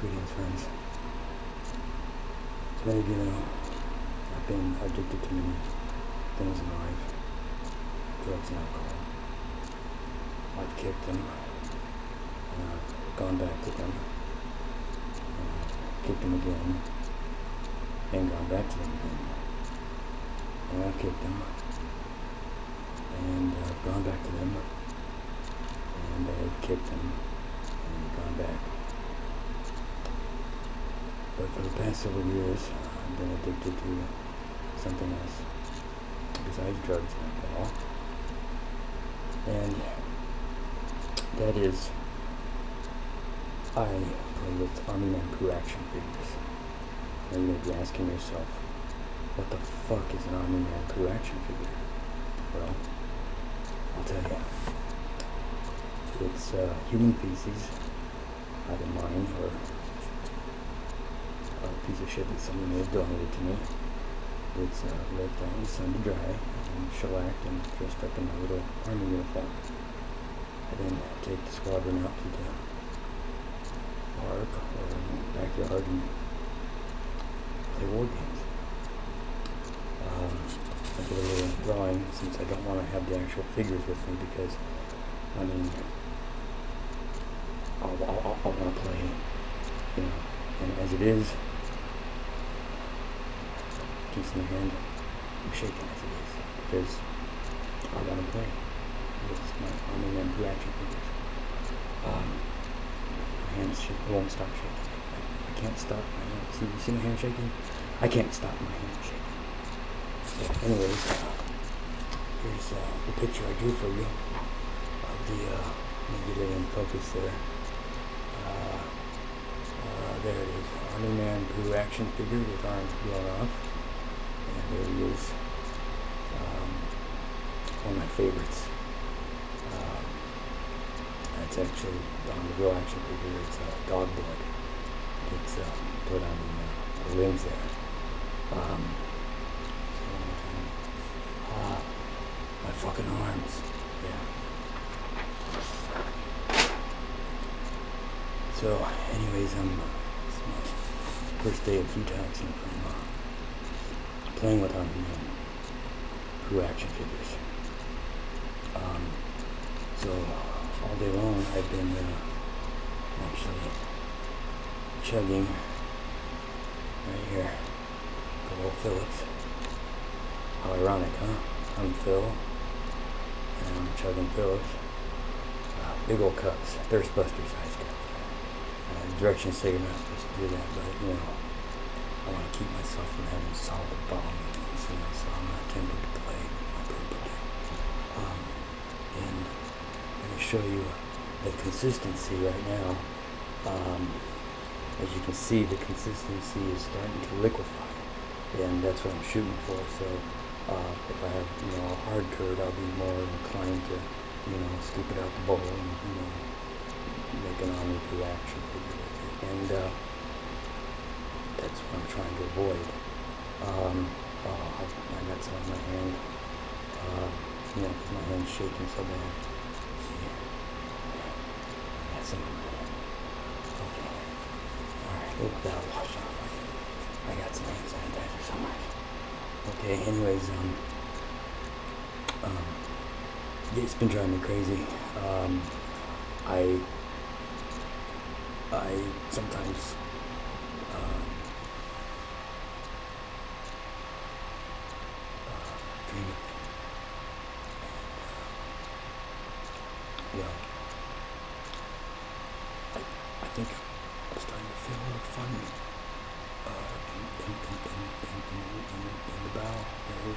Greetings, friends. As many of you know, I've been addicted to many things in life, drugs and alcohol. I've kicked them, and I've gone back to them, and I've kicked them again, and gone back to them again. And I've kicked them, and gone back to them, and I've kicked them, and gone back. But for the past several years, I've been addicted to something else besides drugs and alcohol. And that is, I play with Army Man Poo action figures. Now you may be asking yourself, what the fuck is an Army Man Poo action figure? Well, I'll tell you. It's human feces, either mine or a piece of shit that someone may have donated to me. It's left out in the sun to dry and shellacked and dressed up in a little army uniform. I then take the squadron out to the park or in the backyard and play war games. I did a little drawing since I don't want to have the actual figures with me because, I mean, I'll want to play, you know, and as it is, keeps my hand, I'm shaking as it is, because I want to play with my Army Man Poo action figures. My hands won't stop shaking. I can't stop my hand. See my hand shaking? I can't stop my hand shaking. So anyways, here's the picture I drew for you of the, let me get it in focus there. There it is, Army Man Poo action figure with arms blown off. And there he is, one of my favorites. That's actually on the real action figure. It's dog blood. It's put on the limbs there. My fucking arms. Yeah. So, anyways, it's my first day of detoxing from playing with Army Man Poo action figures. So all day long I've been actually chugging right here a little Phillips. How ironic, huh? I'm Phil and I'm chugging Phillips. Big old cups, Thirstbusters ice cups. Directions say you're not supposed to do that, but you know, I want to keep myself from having solid bombs, you know, so I'm not tempted to play my purple deck. And I'm going to show you the consistency right now. As you can see, the consistency is starting to liquefy, and that's what I'm shooting for. So if I have, you know, a hard turd, I'll be more inclined to, you know, scoop it out the bowl and, you know, make an Army Poo action figure with it. And that's what I'm trying to avoid. I got some on my hand, you know, because my hand's shaking so bad. Yeah. I got some on my hand. Okay. Alright, look, that'll wash off. I got some hand sanitizer somewhere. Okay, anyways, it's been driving me crazy. I sometimes dream of things. Well, I think I'm starting to feel a little funny in the bowel area,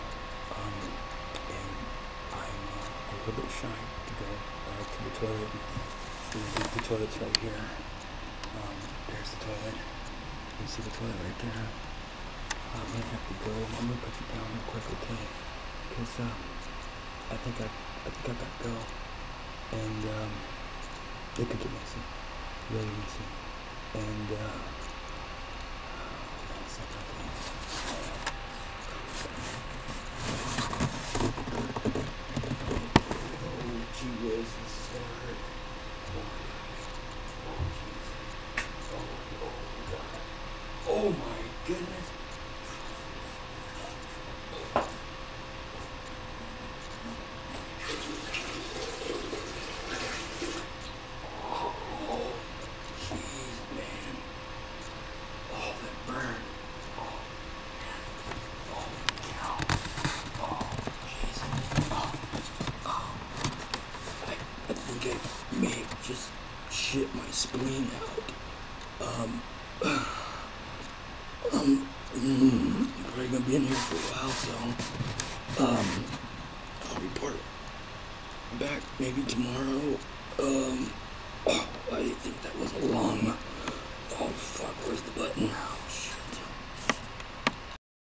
and I'm a little bit shy to go to the toilet. The toilet's right here. There's the toilet. You see the toilet right there. I'm gonna have to go. I'm gonna put you down real quick, okay? Because I think I gotta go, and it could get messy, really messy, and oh gee whiz, this is gonna hurt. Oh jeez. Oh. shit my spleen out. Probably gonna be in here for a while, so I'll report back maybe tomorrow. I think that was a long. Oh fuck, where's the button?